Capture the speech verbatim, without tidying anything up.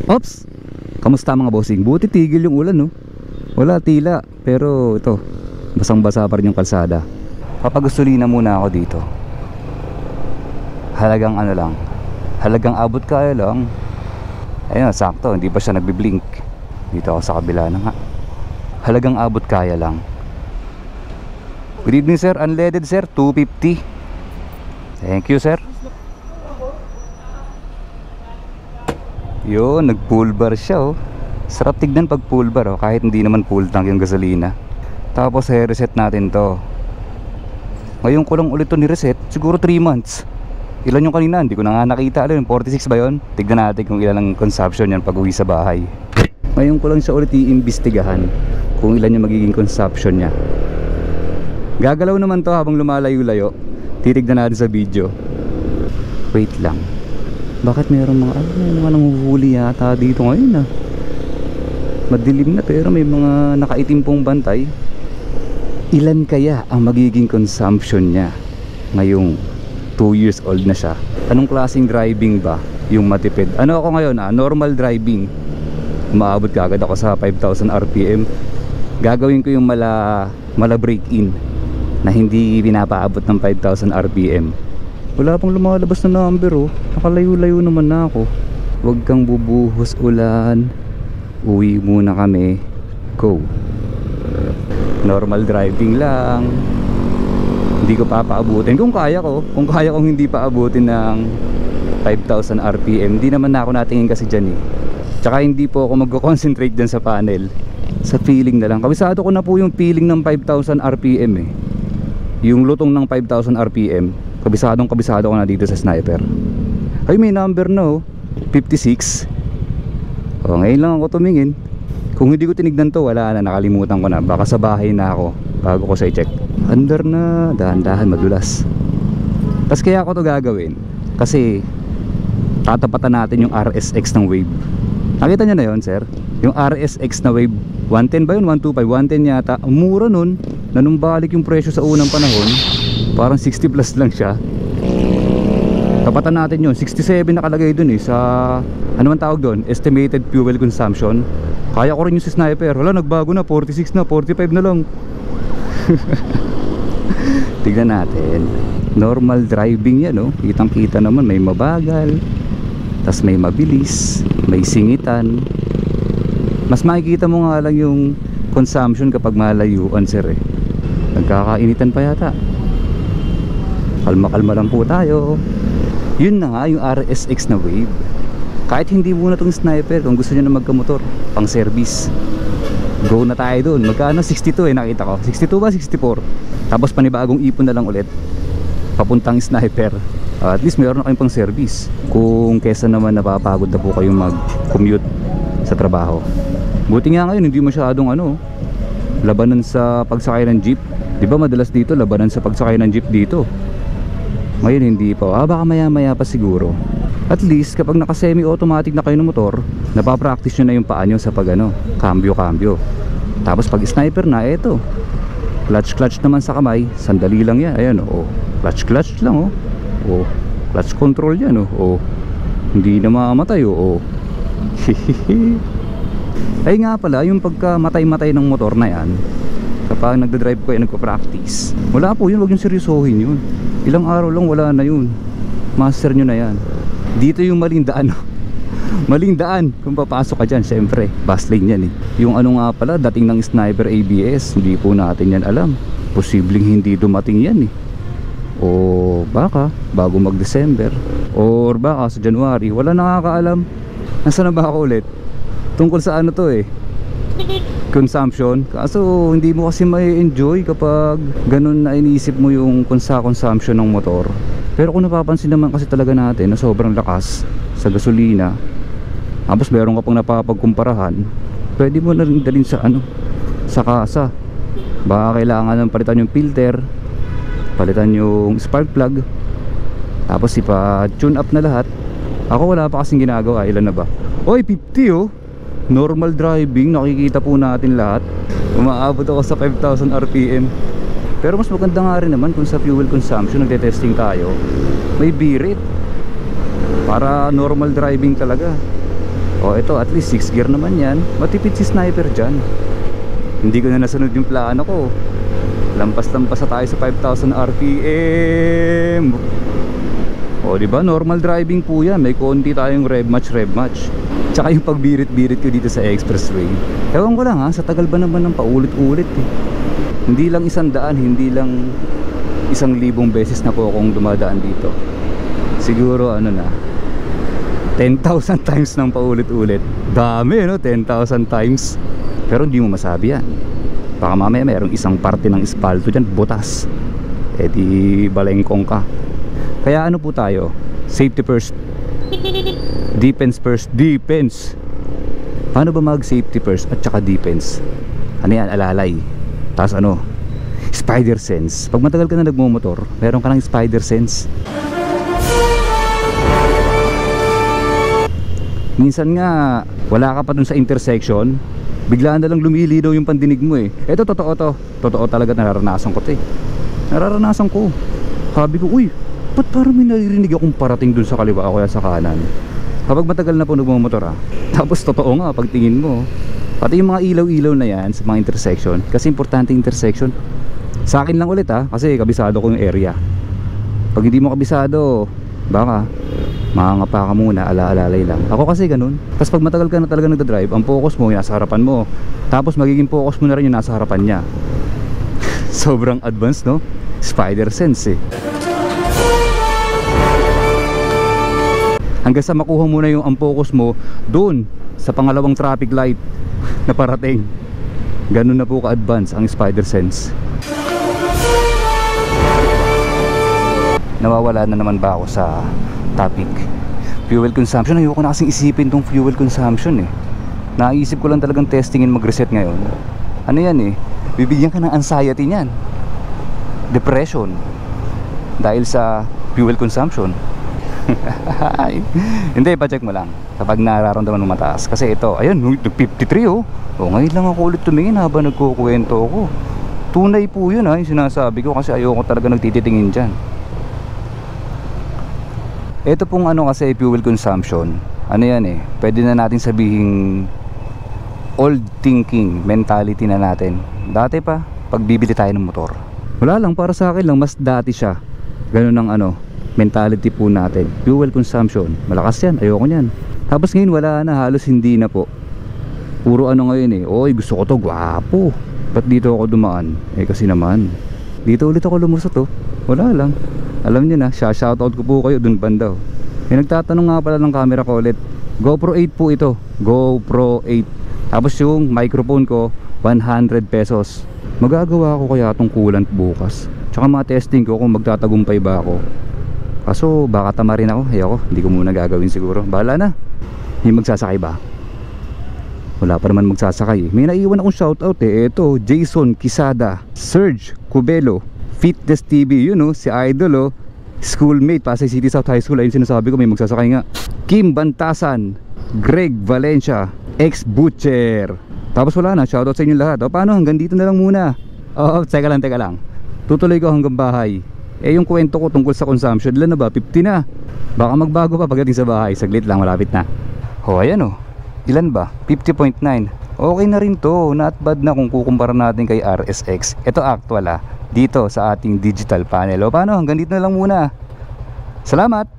Ops! Kamusta mga bossing? Buti tigil yung ulan, no? Wala tila, pero ito, basang-basa pa rin yung kalsada. Papagusulina muna ako dito. Halagang ano lang, halagang abot kaya lang. Ayun, sakto, hindi pa siya nagbiblink. Dito ako sa kabila na nga. Halagang abot kaya lang. Good evening sir, unleaded sir, two fifty. Thank you sir. Yun, nag full bar siya oh. Sarap tignan pag full bar oh, kahit hindi naman full tank yung gasolina. Tapos i-reset natin to. Ngayon ko lang ulit to ni-reset, siguro three months. Ilan yung kanina, hindi ko na nga nakita. Alam, forty-six ba yun? Tignan natin kung ilan ang consumption yan pag uwi sa bahay. Ngayon ko lang siya ulit i-imbestigahan kung ilan yung magiging consumption niya. Gagalaw naman to habang lumalayo-layo. Titignan natin sa video. Wait lang. Bakit mayroong mga, ano, may mga nanguhuli yata dito ngayon ah. Madilim na pero may mga nakaitim pong bantay. Ilan kaya ang magiging consumption niya ngayong two years old na siya? Anong klaseng driving ba yung matipid? Ano ako ngayon ah, normal driving. Umaabot kagad ako sa five thousand R P M. Gagawin ko yung mala, mala break in na hindi pinapaabot ng five thousand R P M. Wala pang lumalabas na number oh. Nakalayo-layo naman na ako. Huwag kang bubuhos ulan. Uwi muna kami. Go. Normal driving lang. Hindi ko papaabutin. Kung kaya ko, kung kaya kong hindi paabutin ng five thousand R P M, hindi naman na ako natingin kasi dyan eh. Tsaka hindi po ako mag-concentrate dyan sa panel. Sa feeling na lang. Kabisado ko na po yung feeling ng five thousand R P M eh. Yung lutong ng five thousand R P M. Kabisadong kabisado ko na dito sa sniper. Ay, may number na oh, fifty-six. O, ngayon lang ako tumingin. Kung hindi ko tinignan to, wala na, nakalimutan ko na. Baka sa bahay na ako bago ko sa i-check. Under na, dahan-dahan, madulas. Tapos kaya ako to gagawin kasi tatapatan natin yung R S X ng Wave. Nakita nyo na yon sir? Yung R S X na Wave one ten ba yun? one twenty-five, one ten yata. Ang mura nun. Nanumbalik yung presyo sa unang panahon. Parang sixty plus lang siya. Tapatan natin yun. sixty-seven nakalagay dun eh sa, ano man tawag dun? Estimated fuel consumption. Kaya ko rin yung si sniper. Wala, nagbago na, forty-six na, forty-five na lang. Tignan natin. Normal driving yan oh. Kitang kita naman, may mabagal, tas may mabilis, may singitan. Mas makikita mo nga lang yung consumption kapag malayuan sir eh. Nagkakainitan pa yata. Kalma-kalma lang po tayo. Yun na nga yung R S X na Wave. Kahit hindi muna itong sniper, kung gusto nyo na magkamotor pang service, go na tayo dun. Magkano? sixty-two eh nakita ko. sixty-two ba? sixty-four. Tapos panibagong ipon na lang ulit papuntang sniper. uh, At least mayroon na kayong pang service kung kesa naman napapagod na po kayong mag-commute sa trabaho. Buti nga ngayon hindi masyadong ano, labanan sa pagsakay ng jeep. Diba madalas dito labanan sa pagsakay ng jeep dito. Ngayon hindi pa. Ah, baka maya maya pa siguro. At least kapag naka semi automatic na kayo ng motor, napapractice nyo na yung paa nyo sa pag ano, cambio cambio. Tapos pag sniper na, eto, clutch clutch naman sa kamay. Sandali lang yan. Ayan oh, clutch clutch lang oh. Oh, clutch control yan oh. Oh, hindi na mamamatay oh. Ay nga pala, yung pagka matay-matay ng motor na yan, kapag nagdadrive ko ay nagpa-practice, wala po yun, wag yung seryosohin yun. Ilang araw lang wala na yun. Master nyo na yan. Dito yung maling daan maling daan kung papasok ka dyan. Siyempre, fast lane yan eh. Yung ano nga pala, dating ng sniper A B S, hindi po natin yan alam. Posibleng hindi dumating yan eh. O baka bago mag December, or baka sa January. Wala nakakaalam. Nasaan na ba ako ulit? Tungkol sa ano to eh, consumption. Kaso hindi mo kasi may enjoy kapag ganun na iniisip mo yung kunsa consumption ng motor. Pero kung napapansin naman kasi talaga natin na sobrang lakas sa gasolina, tapos meron ka pang napapagkumparahan, pwede mo na rin dalhin sa ano, sa kasa. Baka kailangan ng palitan yung filter, palitan yung spark plug, tapos ipa-tune up na lahat. Ako wala pa kasing ginagawa. Ilan na ba? Oy, fifty oh. Normal driving, nakikita po natin lahat. Umaabot ako sa five thousand R P M. Pero mas maganda nga rin naman kung sa fuel consumption nagte-testing tayo, may birit para normal driving talaga. O ito, at least six gear naman yan. Matipid si sniper dyan. Hindi ko na nasunod yung plano ko. Lampas-lampas na tayo sa five thousand R P M. O diba, normal driving po yan. May konti tayong rev match, rev match. Tsaka yung pagbirit-birit ko dito sa expressway. Ewan ko lang ha, sa tagal ba naman ng paulit-ulit eh. Hindi lang isang daan, hindi lang isang libong beses na po akong dumadaan dito. Siguro ano na, ten thousand times nang paulit-ulit. Dami no, ten thousand times. Pero hindi mo masabi yan. Baka mamaya mayroong isang parte ng espalto dyan butas, eh di balengkong ka. Kaya ano po tayo, safety first, defense first. Defense, paano ba mag safety first at saka defense? Ano yan, alalay. Tapos ano, spider sense. Pag matagal ka na nagmumotor, meron ka ng spider sense. Minsan nga wala ka pa dun sa intersection, biglaan na lang lumilinaw yung pandinig mo eh. Ito totoo to, totoo talaga, nararanasan ko to eh. Nararanasan ko. Sabi ko, uy, ba't parang may naririnig akong parating dun sa kaliwa o kaya sa kanan? Kapag matagal na po nagmumotor ah. Tapos totoo nga pagtingin mo. Pati yung mga ilaw-ilaw na yan sa mga intersection, kasi importante intersection. Sa akin lang ulit ah, kasi kabisado ko yung area. Pag hindi mo kabisado, baka makangapa ka muna, ala-alalay lang. Ako kasi ganun. Tapos pag matagal ka na talaga nagdadrive, ang focus mo yung nasa harapan mo. Tapos magiging focus mo na rin yung nasa harapan niya. Sobrang advanced no? Spider sense eh. Hanggang sa makuha mo na yung ang focus mo doon sa pangalawang traffic light na parating. Ganun na po ka-advance ang spider sense. Nawawala na naman ba ako sa topic? Fuel consumption. Ayoko na kasing isipin tong fuel consumption eh. Naisip ko lang talagang testingin mag-reset ngayon. Ano yan eh, bibigyan ka ng anxiety niyan, depression, dahil sa fuel consumption. Hindi, pa-check mo lang kapag nararamdaman mo mataas. Kasi ito, ayun, fifty-three oh. O ngayon lang ako ulit tumingin habang nagkukwento ko. Tunay po yun ha, yung sinasabi ko, kasi ayoko talaga nagtititingin dyan. Ito pong ano kasi fuel consumption, ano yan eh, pwede na natin sabihin old thinking mentality na natin. Dati pa, pag bibili tayo ng motor, wala lang, para sa akin lang, mas dati siya. Ganun ang ano, mentality po natin. Fuel consumption, malakas yan, ayoko nyan. Tapos ngayon wala na, halos hindi na po. Puro ano ngayon eh, oy gusto ko to, gwapo, ba't dito ako dumaan? Eh kasi naman, dito ulit ako lumusot oh. Wala lang. Alam niyo na, shoutout ko po kayo dun banda. May nagtatanong nga pala ng camera ko ulit. GoPro eight po ito, GoPro eight. Tapos yung microphone ko one hundred pesos. Magagawa ko kaya itong coolant bukas. Tsaka mga testing ko kung magtatagumpay ba ako. Kaso baka tama rin ako. Ayoko, hindi ko muna gagawin siguro. Bahala na. May magsasakay ba? Wala pa naman magsasakay. May naiwan akong shoutout eh. Ito, Jason Quisada, Serge Cubelo, Fitness T V, yun oh, si Idol oh, schoolmate, Pasay City South High School. Ayun sinasabi ko, may magsasakay nga. Kim Bantasan, Greg Valencia, Ex Butcher. Tapos wala na, shoutout sa inyo lahat. O paano, hanggang dito na lang muna. Oo, teka lang, teka lang. Tutuloy ko hanggang bahay. Eh yung kwento ko tungkol sa consumption, ilan na ba? fifty na. Baka magbago pa pagdating sa bahay. Saglit lang, malapit na. O ayan oh, ilan ba? fifty point nine. Okay na rin to, not bad na kung kukumpara natin kay R S X. Ito actual ah, dito sa ating digital panel. O paano, hanggang dito na lang muna. Salamat!